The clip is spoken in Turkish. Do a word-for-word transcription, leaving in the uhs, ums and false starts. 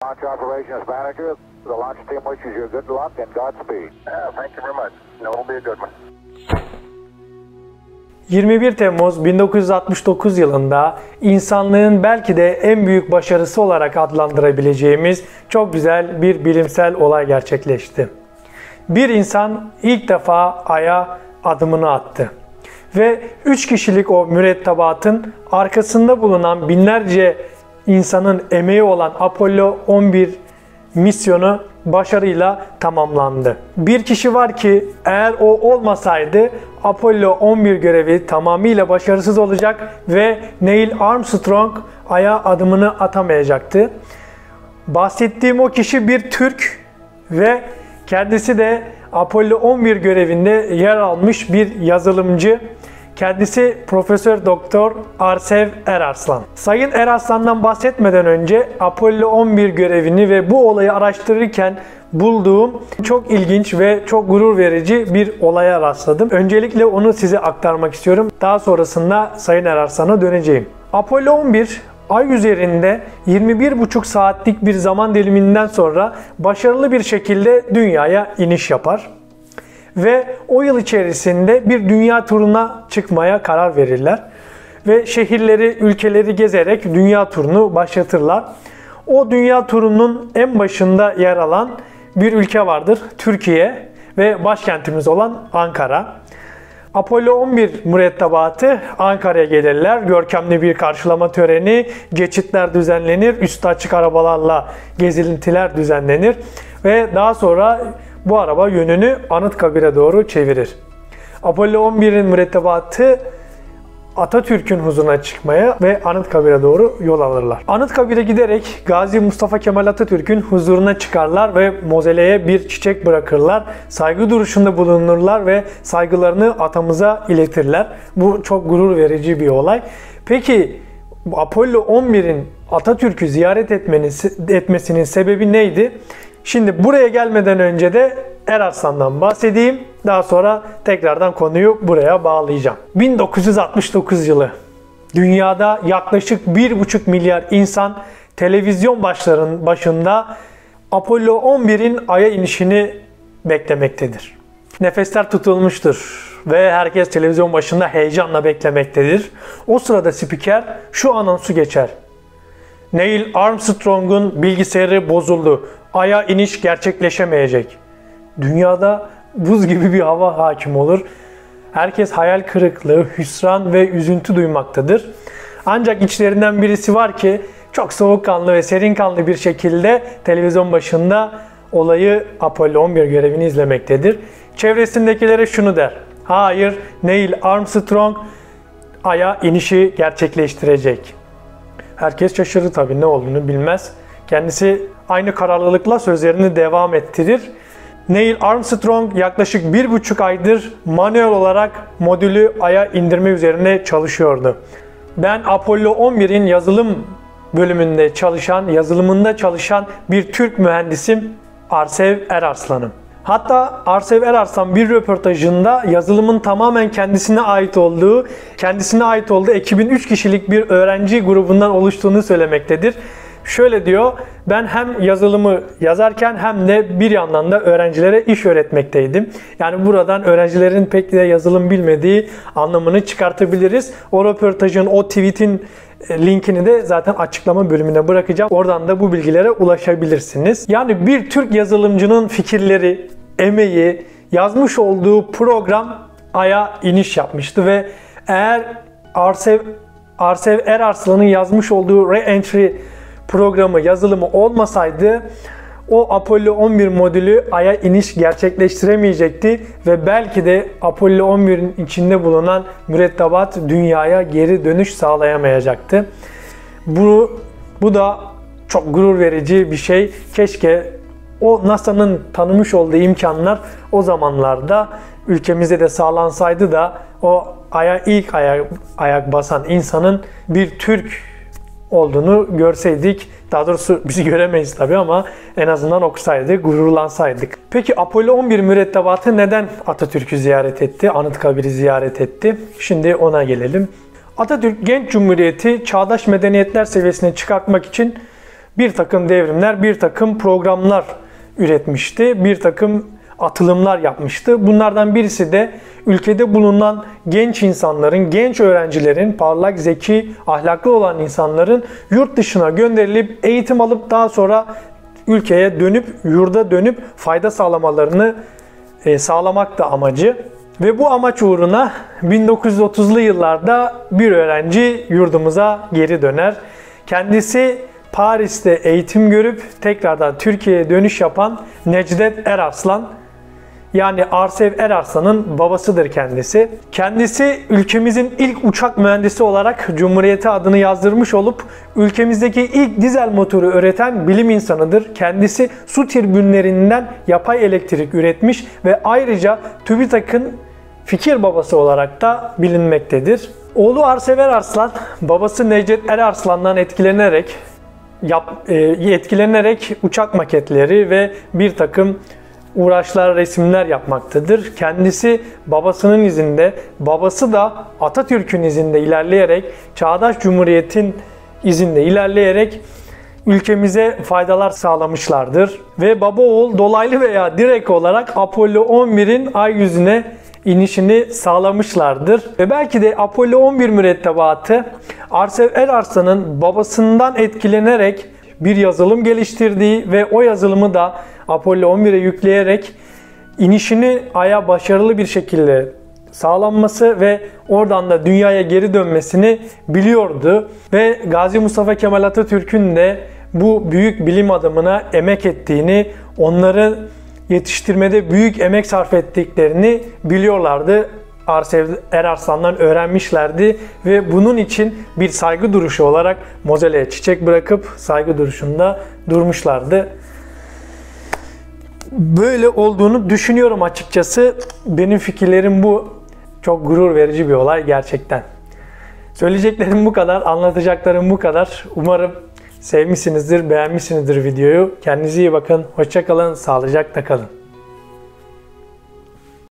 Launch operations manager, the launch team wishes you good luck and Godspeed. Uh, thank you very much. No, it'll be a good one. yirmi bir Temmuz bin dokuz yüz altmış dokuz yılında insanlığın belki de en büyük başarısı olarak adlandırabileceğimiz çok güzel bir bilimsel olay gerçekleşti. Bir insan ilk defa Ay'a adımını attı. Ve üç kişilik o mürettebatın arkasında bulunan binlerce insanın emeği olan Apollo on bir misyonu başarıyla tamamlandı. Bir kişi var ki eğer o olmasaydı Apollo on bir görevi tamamıyla başarısız olacak ve Neil Armstrong Ay'a adımını atamayacaktı. Bahsettiğim o kişi bir Türk ve kendisi de Apollo on bir görevinde yer almış bir yazılımcı. Kendisi Profesör Doktor Arsev Erarslan. Sayın Erarslan'dan bahsetmeden önce Apollo on bir görevini ve bu olayı araştırırken bulduğum çok ilginç ve çok gurur verici bir olaya rastladım. Öncelikle onu size aktarmak istiyorum. Daha sonrasında Sayın Erarslan'a döneceğim. Apollo on bir Ay üzerinde yirmi bir buçuk saatlik bir zaman diliminden sonra başarılı bir şekilde dünyaya iniş yapar. Ve o yıl içerisinde bir dünya turuna çıkmaya karar verirler. Ve şehirleri, ülkeleri gezerek dünya turunu başlatırlar. O dünya turunun en başında yer alan bir ülke vardır, Türkiye ve başkentimiz olan Ankara. Apollo on bir mürettebatı Ankara'ya gelirler. Görkemli bir karşılama töreni, geçitler düzenlenir, üstü açık arabalarla gezintiler düzenlenir ve daha sonra bu araba yönünü Anıtkabir'e doğru çevirir. Apollo on birin mürettebatı Atatürk'ün huzuruna çıkmaya ve Anıtkabir'e doğru yol alırlar. Anıtkabir'e giderek Gazi Mustafa Kemal Atatürk'ün huzuruna çıkarlar ve mozeleye bir çiçek bırakırlar. Saygı duruşunda bulunurlar ve saygılarını atamıza iletirler. Bu çok gurur verici bir olay. Peki Apollo on birin Atatürk'ü ziyaret etmesinin sebebi neydi? Şimdi buraya gelmeden önce de Erarslan'dan bahsedeyim. Daha sonra tekrardan konuyu buraya bağlayacağım. bin dokuz yüz altmış dokuz yılı. Dünyada yaklaşık bir buçuk milyar insan televizyon başların başında Apollo on birin Ay'a inişini beklemektedir. Nefesler tutulmuştur ve herkes televizyon başında heyecanla beklemektedir. O sırada spiker şu anonsu geçer. Neil Armstrong'un bilgisayarı bozuldu. Ay'a iniş gerçekleşemeyecek. Dünyada buz gibi bir hava hakim olur. Herkes hayal kırıklığı, hüsran ve üzüntü duymaktadır. Ancak içlerinden birisi var ki çok soğukkanlı ve serinkanlı bir şekilde televizyon başında olayı Apollo on bir görevini izlemektedir. Çevresindekilere şunu der. Hayır, Neil Armstrong Ay'a inişi gerçekleştirecek. Herkes şaşırır tabii, ne olduğunu bilmez. Kendisi aynı kararlılıkla sözlerini devam ettirir. Neil Armstrong yaklaşık bir buçuk aydır manuel olarak modülü Ay'a indirme üzerine çalışıyordu. Ben Apollo on birin yazılım bölümünde çalışan, yazılımında çalışan bir Türk mühendisim Arsev Erarslan'ım. Hatta Arsev Erarslan bir röportajında yazılımın tamamen kendisine ait olduğu, kendisine ait olduğu ekibin üç kişilik bir öğrenci grubundan oluştuğunu söylemektedir. Şöyle diyor, ben hem yazılımı yazarken hem de bir yandan da öğrencilere iş öğretmekteydim. Yani buradan öğrencilerin pek de yazılım bilmediği anlamını çıkartabiliriz. O röportajın, o tweetin linkini de zaten açıklama bölümüne bırakacağım. Oradan da bu bilgilere ulaşabilirsiniz. Yani bir Türk yazılımcının fikirleri, emeği, yazmış olduğu program Ay'a iniş yapmıştı ve eğer Arsev, Arsev Erarslan'ın yazmış olduğu re-entry programı, yazılımı olmasaydı o Apollo on bir modülü Ay'a iniş gerçekleştiremeyecekti ve belki de Apollo on birin içinde bulunan mürettebat dünyaya geri dönüş sağlayamayacaktı. Bu, bu da çok gurur verici bir şey. Keşke o NASA'nın tanımış olduğu imkanlar o zamanlarda ülkemizde de sağlansaydı da o Ay'a ilk ayak, ayak basan insanın bir Türk olduğunu görseydik. Daha doğrusu bizi göremeyiz tabii ama en azından okusaydık, gururlansaydık. Peki Apollo on bir mürettebatı neden Atatürk'ü ziyaret etti, Anıtkabir'i ziyaret etti? Şimdi ona gelelim. Atatürk Genç Cumhuriyeti çağdaş medeniyetler seviyesine çıkartmak için bir takım devrimler, bir takım programlar üretmişti. Bir takım atılımlar yapmıştı. Bunlardan birisi de ülkede bulunan genç insanların, genç öğrencilerin, parlak, zeki, ahlaklı olan insanların yurt dışına gönderilip eğitim alıp daha sonra ülkeye dönüp, yurda dönüp fayda sağlamalarını sağlamak da amacı. Ve bu amaç uğruna bin dokuz yüz otuzlu yıllarda bir öğrenci yurdumuza geri döner. Kendisi Paris'te eğitim görüp tekrardan Türkiye'ye dönüş yapan Necdet Erarslan, yani Arsev Erarslan'ın babasıdır kendisi. Kendisi ülkemizin ilk uçak mühendisi olarak Cumhuriyet'e adını yazdırmış olup ülkemizdeki ilk dizel motoru üreten bilim insanıdır. Kendisi su türbinlerinden yapay elektrik üretmiş ve ayrıca TÜBİTAK'ın fikir babası olarak da bilinmektedir. Oğlu Arsev Erarslan, babası Necdet Erarslan'dan etkilenerek yap, e, etkilenerek uçak maketleri ve bir takım uğraşlar, resimler yapmaktadır. Kendisi babasının izinde, babası da Atatürk'ün izinde ilerleyerek, Çağdaş Cumhuriyet'in izinde ilerleyerek ülkemize faydalar sağlamışlardır. Ve baba oğul dolaylı veya direkt olarak Apollo on birin ay yüzüne inişini sağlamışlardır. Ve belki de Apollo on bir mürettebatı Arsev Erarslan'ın babasından etkilenerek bir yazılım geliştirdiği ve o yazılımı da Apollo on bire yükleyerek inişini Ay'a başarılı bir şekilde sağlanması ve oradan da dünyaya geri dönmesini biliyordu. Ve Gazi Mustafa Kemal Atatürk'ün de bu büyük bilim adamına emek ettiğini, onları yetiştirmede büyük emek sarf ettiklerini biliyorlardı. Arsev Erarslan'dan öğrenmişlerdi ve bunun için bir saygı duruşu olarak mozeleye çiçek bırakıp saygı duruşunda durmuşlardı. Böyle olduğunu düşünüyorum açıkçası. Benim fikirlerim bu. Çok gurur verici bir olay gerçekten. Söyleyeceklerim bu kadar, anlatacaklarım bu kadar. Umarım sevmişsinizdir, beğenmişsinizdir videoyu. Kendinize iyi bakın, hoşça kalın, sağlıcakla kalın.